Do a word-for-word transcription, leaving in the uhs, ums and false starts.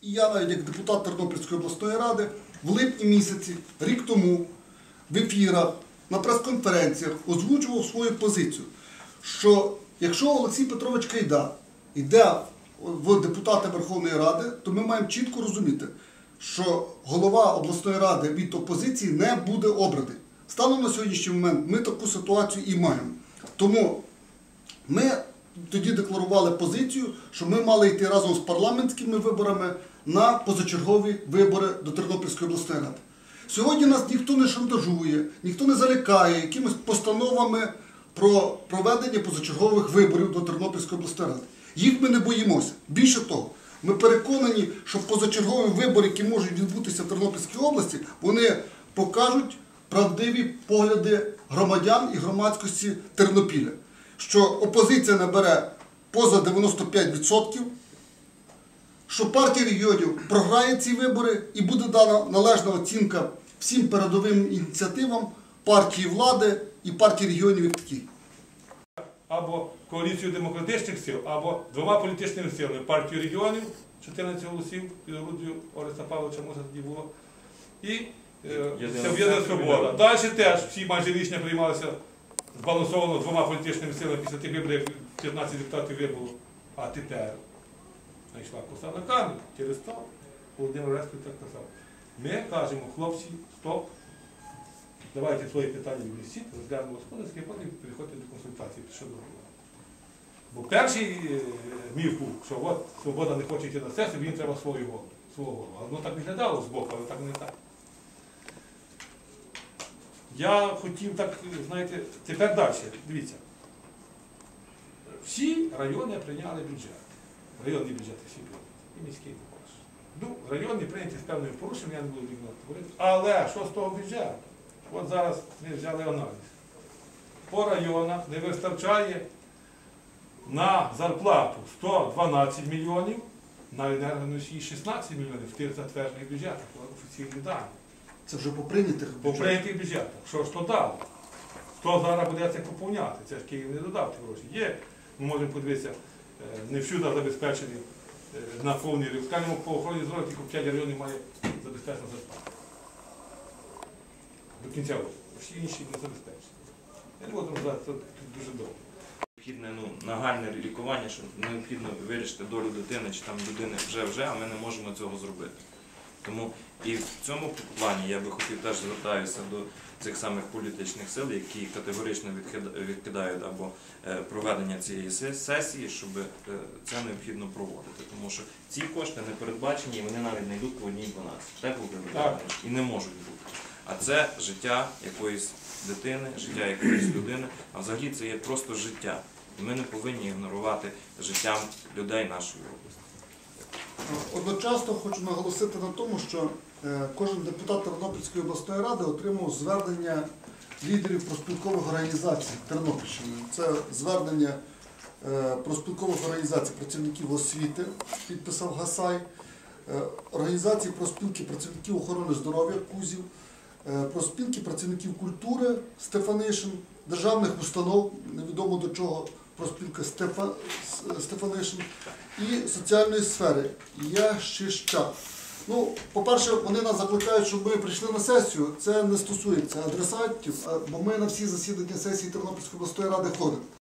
і я навіть як депутат Тернопільської обласної ради в липні місяці, рік тому, в ефірах, на прес-конференціях озвучував свою позицію, що якщо Олексій Петрович Кайда йде в депутати Верховної Ради, то ми маємо чітко розуміти, що голова обласної ради від опозиції не буде обраний. Станом на сьогоднішній момент ми таку ситуацію і маємо. Тому ми тоді декларували позицію, що ми мали йти разом з парламентськими виборами на позачергові вибори до Тернопільської обласної ради. Сьогодні нас ніхто не шантажує, ніхто не залякає якимись постановами про проведення позачергових виборів до Тернопільської обласної ради. Їх ми не боїмося. Більше того, ми переконані, що позачергові вибори, які можуть відбутися в Тернопільській області, вони покажуть правдиві погляди громадян і громадськості Тернопіля. Що опозиція набере поза дев'яносто п'ять відсотків, що партія регіонів програє ці вибори і буде дана належна оцінка всім передовим ініціативам партії влади і партії регіонів як такій. Або коаліцію демократичних сил, або двома політичними силами. Партію регіонів, чотирнадцять голосів, під орудою Ореста Павловича, може тоді було, і е, Єдина Свобода. Далі теж всі майже рішення приймалися збалансовано двома політичними силами після тих виборів, п'ятнадцять депутатів вибуло. А тепер знайшла коса на камінь, через то Володимир Республік так казав. Ми кажемо, хлопці, стоп, давайте свої питання внесіть, розглянемо господарські, а потім переходьте до консультації щодо голови. Бо перший міф був, що от Свобода не хоче йти на сесію, він треба свою голову. Свого голову. А воно так виглядало збоку, але так не так. Я хотів так, знаєте, тепер далі, дивіться. Всі райони прийняли бюджет. Районні бюджети всі прийняли. І міський також. Ну, районні прийняті з певною порушенням, я не буду говорити. Але що з того бюджету? От зараз ми взяли аналіз. По районах не вистачає на зарплату сто дванадцять мільйонів, на енергоносії шістнадцять мільйонів в тих затверджених бюджетах, офіційні дані. Це вже по прийнятих бюджетах? По прийнятих бюджетах. Що ж то дало? Хто зараз буде це поповняти? Це ж Київ не додав ті гроші. Є, ми можемо подивитися, не всюди забезпечені на повний рівень. Скажімо, по охороні здоров'я тільки п'ять районів має забезпечено зарплату. До кінця року. Всі інші не забезпечені. Я не буду розказати, це дуже довго. Необхідне ну, нагальне лікування, що необхідно вирішити долю дитини, чи там людини вже-вже, а ми не можемо цього зробити. Тому і в цьому плані я би хотів теж звертаюся до цих самих політичних сил, які категорично відкидають або проведення цієї сесії, щоб це необхідно проводити. Тому що ці кошти не передбачені, і вони навіть не йдуть по одній дванадцять. Так, Володимир? І не можуть бути. А це життя якоїсь дитини, життя якоїсь людини, а взагалі це є просто життя. І ми не повинні ігнорувати життям людей нашої області. Одночасно хочу наголосити на тому, що кожен депутат Тернопільської обласної ради отримав звернення лідерів профспілкових організацій Тернопільщини. Це звернення профспілкових організацій працівників освіти, підписав Гасай, організації профспілки працівників охорони здоров'я Кузів, профспілки працівників культури Стефанишин, державних установ, невідомо до чого, профспілка Стефа, Стефанишин, і соціальної сфери Ящищак. Ну, по-перше, вони нас закликають, щоб ми прийшли на сесію. Це не стосується адресатів, бо ми на всі засідання сесії Тернопільської обласної ради ходимо.